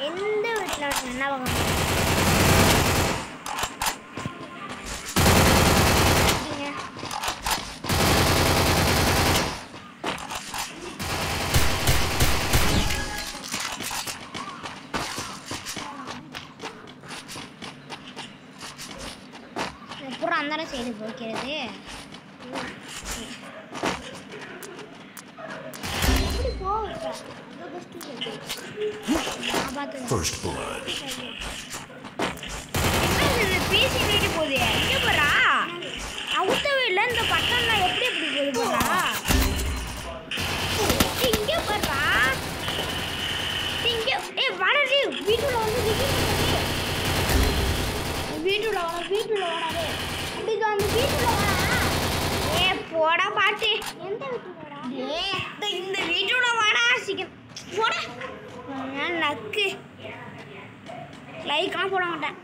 எந்த வீட்டில் என்ன வாங்க பூரா அந்தான சைடு போய்க்கிறது First blood. பேசி வீட்டு போகுது எங்கே போறா அவுத்தவே இல்லை இந்த பட்டம் தான் எப்படி போகுது போறா இங்கே போறா இங்கே வராது வீட்டுல வந்து வீட்டுல வராது அப்படி அந்த வீட்டுல வரா போடா பாட்டு எந்த வீட்டுல இந்த வீட்டோட வாடா சீக்கிரம் போட நக்கு லைக்லாம் போட மாட்டேன்